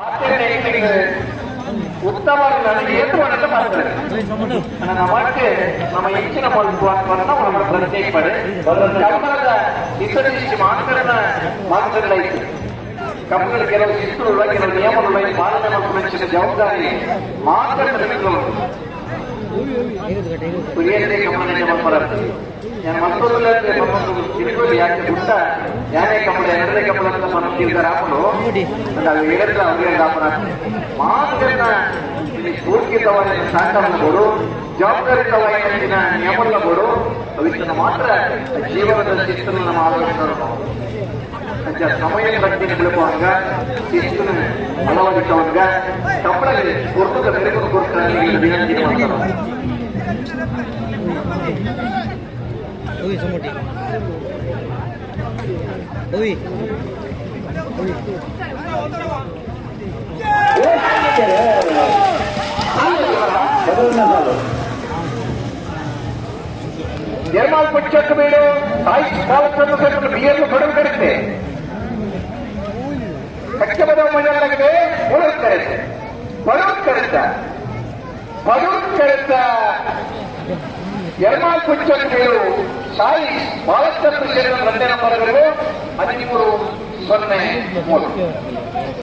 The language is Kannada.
ಉತ್ತಮ ನನಗೆ ಏನು ಮಾಡಲು ಮಾಡ್ತಾರೆ ನನ್ನ ಮಕ್ಕಳು ನಮ್ಮ ಹೆಚ್ಚಿನ ಮಲ್ಪವನ್ನು ಪ್ರತ್ಯೇಕ ಪಡೆ ಕಮಲದ ಇತರಿಸಿ ಮಾತುಗಳಾಯಿತು ಕಮಲದ ಕೆಲವು ಶಿಸ್ತುಗಳ ಕೆಲವು ನಿಯಮಗಳ ಪಾಲನೆ ಮತ್ತು ಹೆಚ್ಚಿನ ಜವಾಬ್ದಾರಿ ಮಾತುಗಳು ಕುರಿಯಂತೆ ಕಮಲನೆ ಮಲ್ಪರದು ഞാൻ മറ്റൊന്നില്ലാത്ത തിരുവല്ലി ಯಾಕೆ ಗುಟ್ಟ ಯಾನೇ ಕಮಲ ಎರಡನೇ ಕಮಲ ಅಂತ ಮನಸ್ಸಿದ್ದಾರೆ ಹಾಕೊಂಡು ಅದು ಹೇಳಿದ್ರೆ ಅವ್ರಿಗೆ ದಾಪನ ಮಾತುಗಳನ್ನ ಸ್ಫೂರ್ತಿತವಾದ ಸಾಕಾರಗಳು ಜವಾಬ್ದಾರಿತವಾದ ನಿಯಮಗಳು ಅವಿಷ್ಟನ್ನು ಮಾತ್ರ ಜೀವನದ ಶಿಸ್ತನ್ನು ನಮ್ಮ ಆಲೋಚನೆ ಸಮಯ ಪ್ರಜ್ಞೆ ಬೆಳಗುವಾಗ ಶಿಸ್ತನ್ನು ಅಳವಡಿಸುವಾಗ ಕಮಲಗೆ ಕೊಟ್ಟದ ಬೆಳಕು ಕೊಡ್ತಾರೆ ವಿನಂತಿ ಮಾಡ್ತಾರೆ. Uy, sumudi. Uy. निर्माल पुच्छक बेड़ो साइज पालकನ್ನು ಸೇರಿಕೊಂಡು ಬಿಯರ್ಲು ಕೊಡಲು ಕರೆತೆ ಕಚ್ಚೆ ಬದ ಮಜಾ ಲಗದೆ ಹೊರಗೆ ಕರೆತೆ ಬರುತ್ತ ನಿರ್ಮಾಲ್ ಪುಚ್ಚಕ್ ಬೇಡು ಸಾಯಿ ಬಹಳಷ್ಟು ಸೇರಿದ 2 ನಂಬರ್ಗಳು 13-0-3